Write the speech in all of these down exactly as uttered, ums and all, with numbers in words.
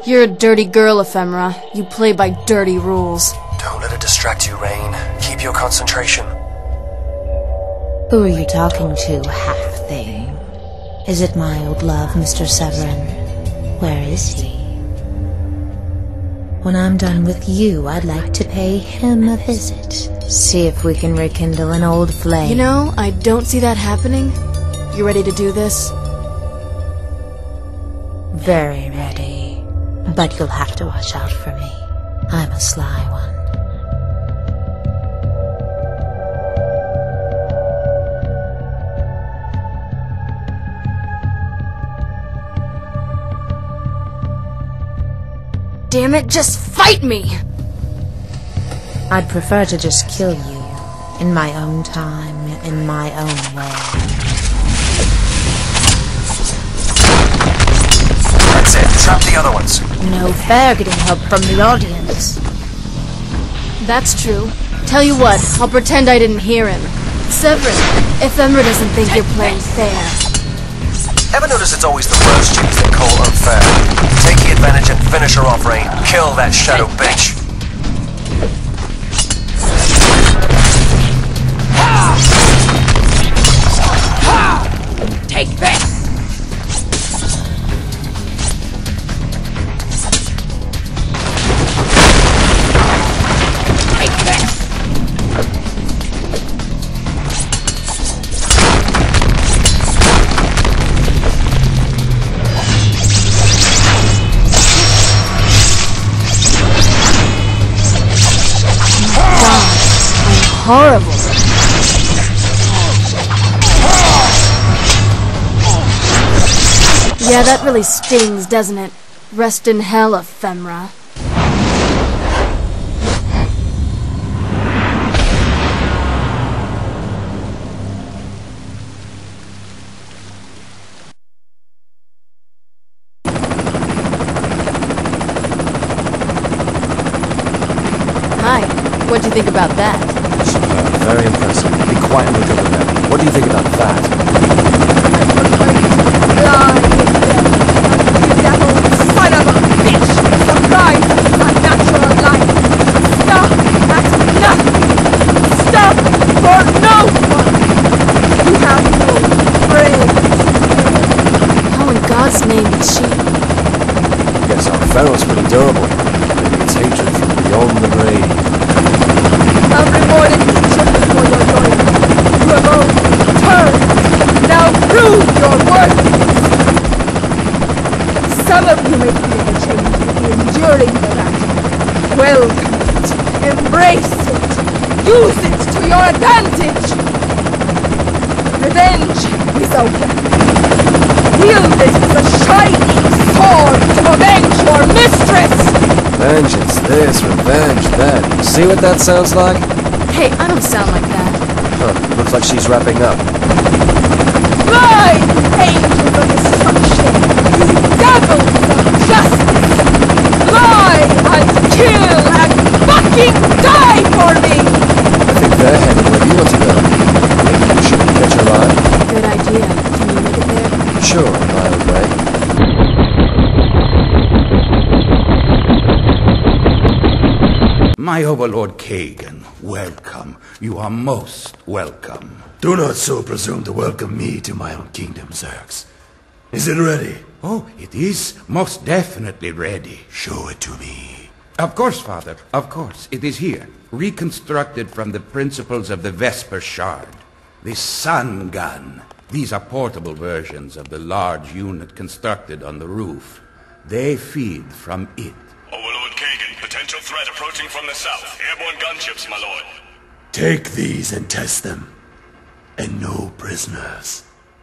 You're a dirty girl, Ephemera. You play by dirty rules. Don't let it distract you, Rain. Keep your concentration. Who are you talking to, half-thing? Is it my old love, Mister Severin? Where is he? When I'm done with you, I'd like to pay him a visit. See if we can rekindle an old flame. You know, I don't see that happening. You ready to do this? Very ready. But you'll have to watch out for me. I'm a sly one. Damn it, just fight me! I'd prefer to just kill you. In my own time, in my own way. That's it. Trap the other ones. No fair getting help from the audience. That's true. Tell you what, I'll pretend I didn't hear him. Severin, Ephemera doesn't think you're playing fair. Ever notice it's always the worst chicks that call unfair? Take the advantage and finish her off, Rain. Kill that shadow bitch. Take this! Take this! Horrible. Yeah, that really stings, doesn't it? Rest in hell, Ephemera. Hi, what'd you think about that? Superb, very impressive. Be quiet and look over there. What do you think about that? You devil, son of a bitch! Surprise is a natural life! Stop at nothing! Stop for no one! You have no brains! How in God's name did she... Yes, our Pharaoh's pretty durable. Maybe it's hatred from beyond the grave. I've rewarded each of you for your loyalty. You have all turned. Now prove your worth! Some of you may feel the change with the enduring the Welcome it. Embrace it. Use it to your advantage. Revenge is a weapon. Wield it as a shining sword to avenge your mistress! Vengeance this, revenge that. See what that sounds like? Hey, I don't sound like that. Huh, looks like she's wrapping up. Fly, angels of destruction! You devils of justice! Fly and kill and fucking die for me! I think they're headed where you want to go. Maybe you should catch a ride. Good idea. Can you make it there? Sure, a mile away. My overlord Kagan, welcome. You are most welcome. Do not so presume to welcome me to my own kingdom, Zerx. Is it ready? Oh, it is most definitely ready. Show it to me. Of course, Father, of course. It is here, reconstructed from the principles of the Vesper Shard. The Sun Gun. These are portable versions of the large unit constructed on the roof. They feed from it. Overlord Kagan, potential threat approaching from the south. Airborne gunships, my lord. Take these and test them. And no prisoners.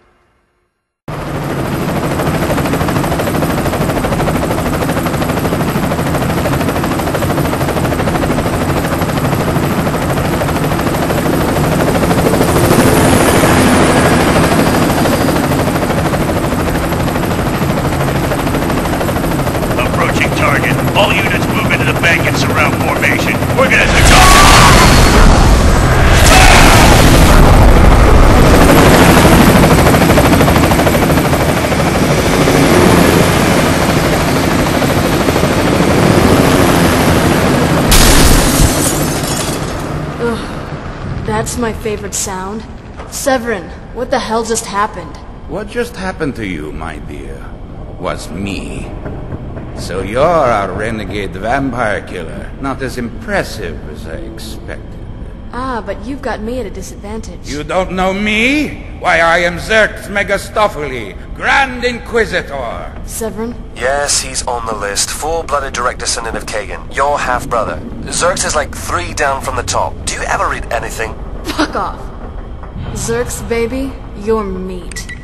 Approaching target. All units move into the bank and surround formation. We're gonna take off. That's my favorite sound. Severin, what the hell just happened? What just happened to you, my dear, was me. So you're a renegade vampire killer. Not as impressive as I expected. Ah, but you've got me at a disadvantage. You don't know me? Why, I am Zerx Megastophily, Grand Inquisitor. Severin? Yes, he's on the list. Full-blooded direct descendant of Kagan. Your half-brother. Zerx is like three down from the top. Do you ever read anything? Fuck off. Zerx, baby, you're meat.